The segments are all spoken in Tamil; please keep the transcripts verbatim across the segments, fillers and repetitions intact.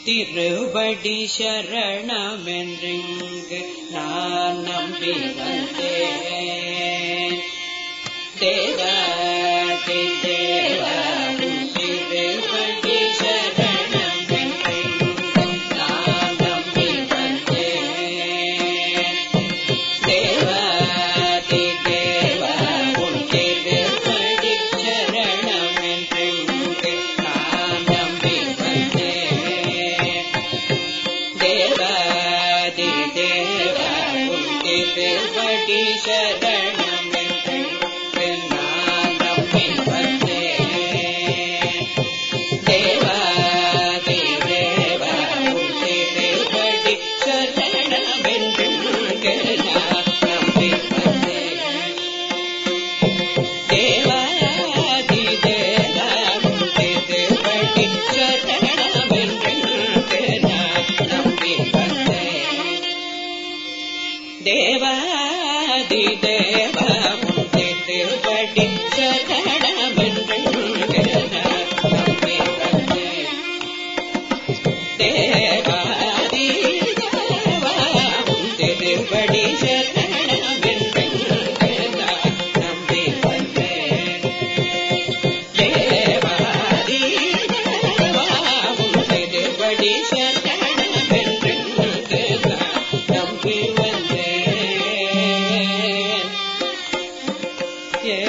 திருவடி சரணமென்றிங்கு நான் நம்பி வந்தேன். தேவாதி தேவா திருவடி சரணமென்றிங்கு நான் நம்பி வந்தேன். தேவாதி தேவா திருவடி சரணமென்றிங்கு நான் நம்பி வந்தேன். தேவாதி தேவா திருவடி சரணமென்றிங்கு நான் நம்பி வந்தேன். தேவாதி தேவா திருவடி சரணமென்றிங்கு நான் நம்பி வந்தேன். தேவாதி தேவா திருவடி சரணமென்றிங்கு நான் நம்பி வந்தேன். தேவாதி தேவா திருவடி சரணமென்றிங்கு நான் நம்பி வந்தேன். தேவாதி தேவா திருவடி சரணமென்றிங்கு நான் நம்பி வந்தேன். தேவாதி தேவா திருவடி சரணமென்றிங்கு நான் நம்பி வந்தேன். ஏ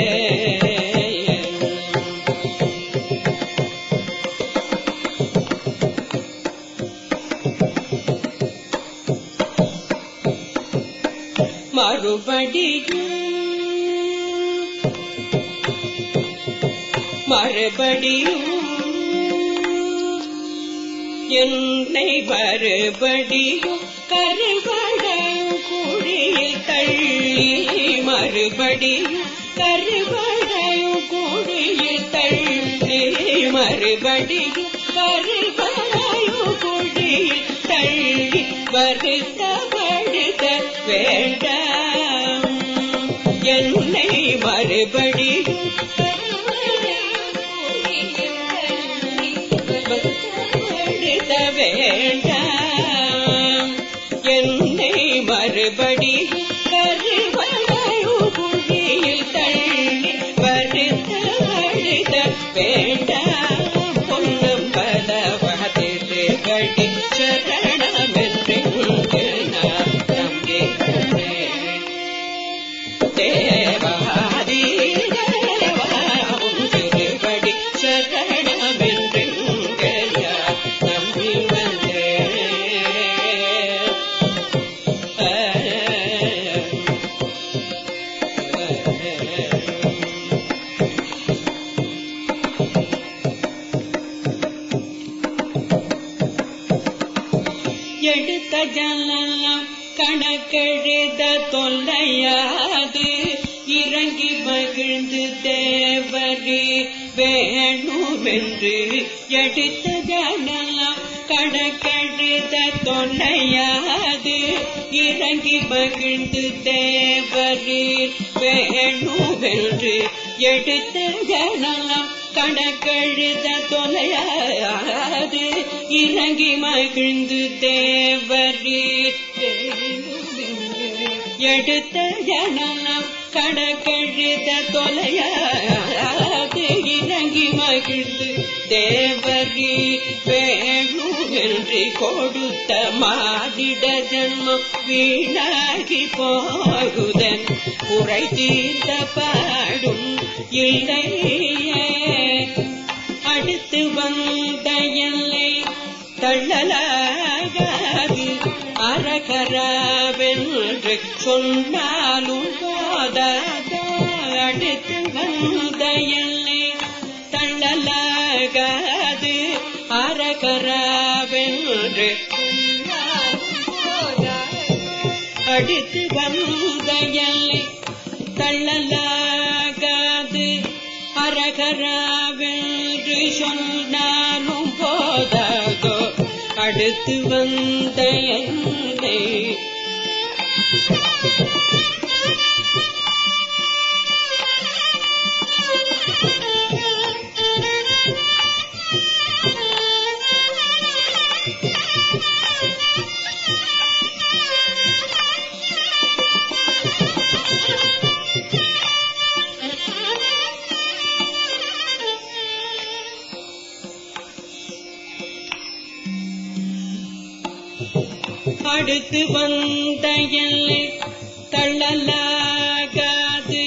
மறுபடியும் மறுபடியும் என்னை மறுபடியும் கருவடையும் குழியில் தள்ளி, மறுபடியும் கருவடையும் குழியில் தள்ளி, மறுபடியும் கருவடையும் குழியில் தள்ளி வருத்தப்படுத்த வேண்டாம். என்னை மறுபடியும் வருத்தப்படுத்த வேண்டாம். என்னை மறுபடியும் கருவடையும் குழியில் தள்ளி வருத்தப்படுத்த வேண்டாம். பொன்னம் பலவாதி திருவடி சரணமென்றிங்கு நான் நம்பி வந்தேன். தேவாதி தேவா திருவடி சரணமென்றிங்கு நான் நம்பி வந்தேன். எடுத்த ஜலம் கணக்கெழுத தொல்லையாது, இறங்கி மகிழ்ந்து தேவரி வேணுமென்று. எடுத்த ஜலம் கணக்கெழுத தொல்லையாது, இறங்கி மகிழ்ந்து தேவரி வேணுமென்று. எடுத்த ஜலம் கணக்கெழுத தொலையாது, இறங்கி மகிழ்ந்து தேவரீர் எடுத்த ஜனம் கணக்கெழுத தொலையாது, இறங்கி மகிழ்ந்து தேவரீர் வேணுமென்று. கொடுத்த மாடிட ஜன்மம் வீணாகி போகுதன் குறை தீர்த்த பாடும் இல்லையே. அடுத்து வந்த எல்லை தள்ளலாகாது, அரகராவென்று சொன்னாலும் போதாத. அடுத்து வந்த எல்லை தள்ளலாகாது, அரகராவென்று சொன்னாலும் போதாத. அடுத்து வந்த எல்லை தள்ளலாகாது, அரகராவென்று சொன்னாலும் போதாதோ. அடுத்து வந்த என்னை அடுத்து வந்த எல்லை தள்ளலாகாது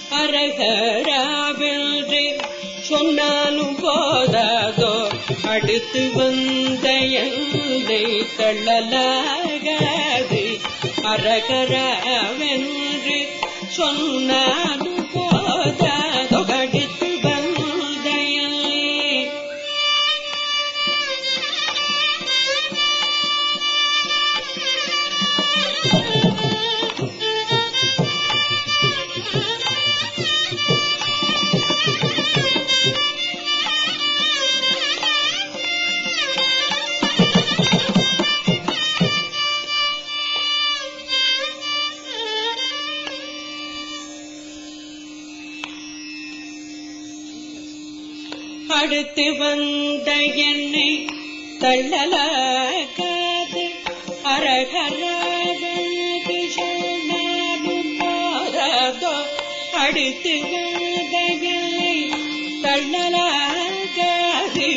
அரகராவென்று சொன்னாலும் போதாதோ அடுத்து வந்த எல்லை தள்ளலாகாது அரகராவென்று சொன்னாலும் போதாதோ அடுத்து வந்த எல்லை அடுத்து வந்த என்னை தள்ளலாகாது அரகராவென்று சொன்னாலும் போதாதோ அடுத்து வந்த என்னை தள்ளலாகாது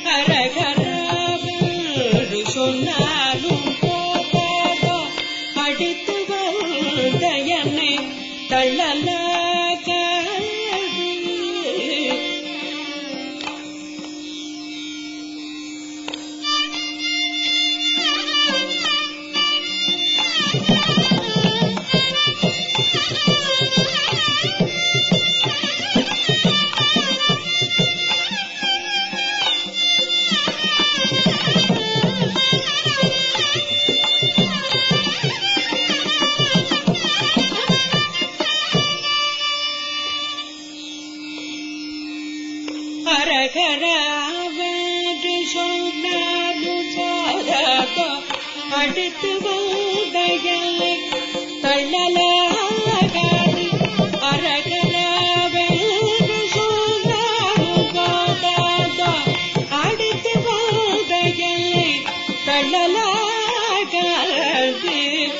அரகராவென்று சொன்னாலும் போதாதோ அடுத்து வந்த என்னை தள்ளலாகாது அரகராவென்று சொன்னாலும் போதாதோ அடுத்து வந்த எல்லை தள்ளலாகாது அரகராவென்று சொன்னாலும் போதாதோ அடுத்து வந்த எல்லை தள்ளலாகாது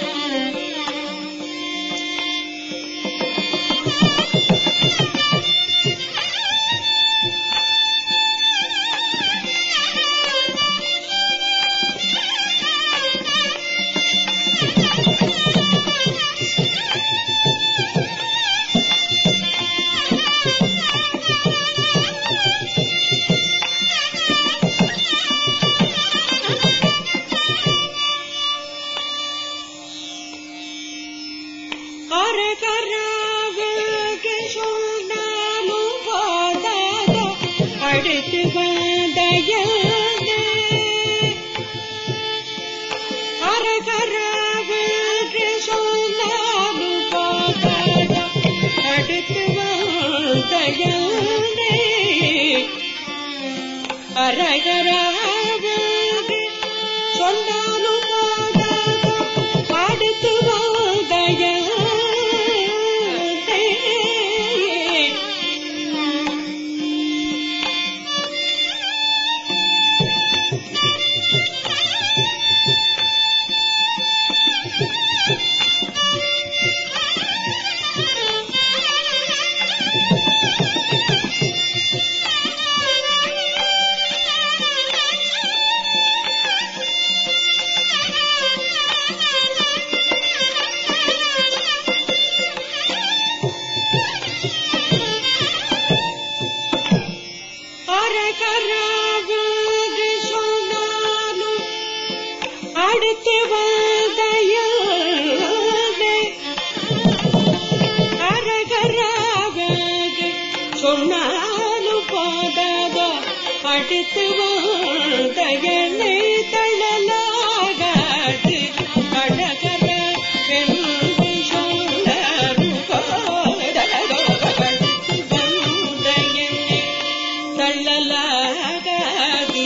அரகராவென்று சொன்னாலும் போதாதோ அடுத்து வந்த எல்லை அரகராவென்று சொன்னாலும் போதாதோ அடுத்து வந்த எல்லை அரகராவென்று சொன்னாலும் போதாதோ அடுத்து வந்த எல்லை அரகராவென்று சொன்னாலும் அடுத்து வந்த எல்லை அரகராவென்று சொன்னாலும் போதாதோ அடுத்து வந்த எல்லை தள்ளலாகாது அரகராவென்று சொன்னாலும் போதாதோ அடுத்து வந்த எல்லை தள்ளலாகாது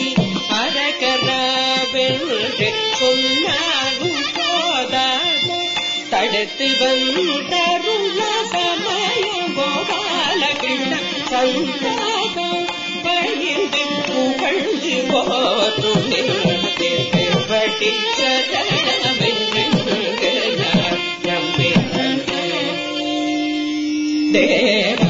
அரகராவென்று சொன்னாலும் போதாதோ தடுத்து வந்தருள சமயம் கோபாலகிருஷ்ண சந்தாகம் பணிந்து புகழ்ந்து போற்றும் திருவடி சரணமென்று நம்பி தேவ